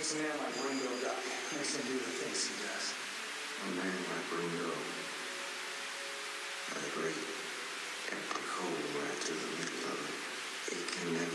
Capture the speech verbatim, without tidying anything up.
makes a man like Ringo die? Makes him do the things he does. A man like Ringo had a great empty hole right through the middle of it. It can never